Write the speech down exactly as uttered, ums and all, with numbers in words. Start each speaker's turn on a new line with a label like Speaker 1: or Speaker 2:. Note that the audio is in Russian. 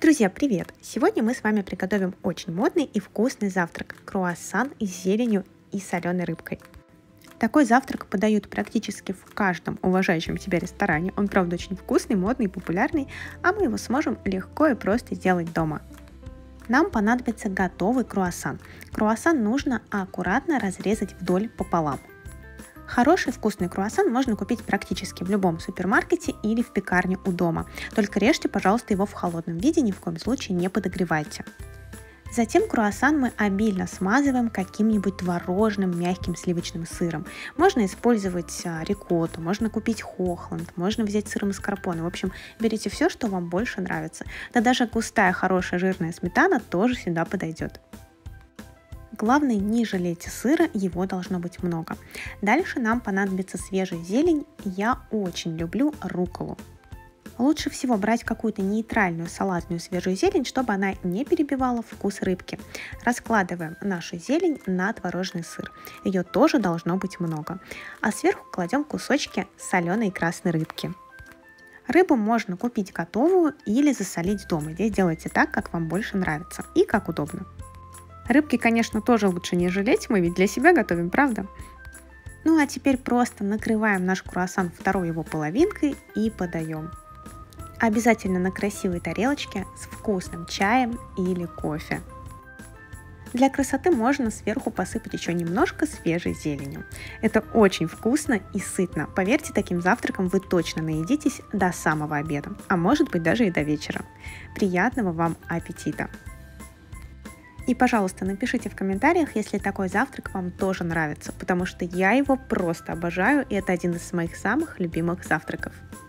Speaker 1: Друзья, привет! Сегодня мы с вами приготовим очень модный и вкусный завтрак– круассан с зеленью и соленой рыбкой. Такой завтрак подают практически в каждом уважающем себя ресторане. Он, правда, очень вкусный, модный и популярный, а мы его сможем легко и просто сделать дома. Нам понадобится готовый круассан. Круассан нужно аккуратно разрезать вдоль пополам. Хороший вкусный круассан можно купить практически в любом супермаркете или в пекарне у дома. Только режьте, пожалуйста, его в холодном виде, ни в коем случае не подогревайте. Затем круассан мы обильно смазываем каким-нибудь творожным мягким сливочным сыром. Можно использовать рикотту, можно купить хохланд, можно взять сыр маскарпоне. В общем, берите все, что вам больше нравится. Да даже густая, хорошая, жирная сметана тоже сюда подойдет. Главное, не жалейте сыра, его должно быть много. Дальше нам понадобится свежая зелень. Я очень люблю рукколу. Лучше всего брать какую-то нейтральную салатную свежую зелень, чтобы она не перебивала вкус рыбки. Раскладываем нашу зелень на творожный сыр. Ее тоже должно быть много. А сверху кладем кусочки соленой и красной рыбки. Рыбу можно купить готовую или засолить дома. Здесь делайте так, как вам больше нравится и как удобно. Рыбки, конечно, тоже лучше не жалеть, мы ведь для себя готовим, правда? Ну а теперь просто накрываем наш круассан второй его половинкой и подаем. Обязательно на красивой тарелочке с вкусным чаем или кофе. Для красоты можно сверху посыпать еще немножко свежей зеленью. Это очень вкусно и сытно. Поверьте, таким завтраком вы точно наедитесь до самого обеда, а может быть даже и до вечера. Приятного вам аппетита! И, пожалуйста, напишите в комментариях, если такой завтрак вам тоже нравится, потому что я его просто обожаю, и это один из моих самых любимых завтраков.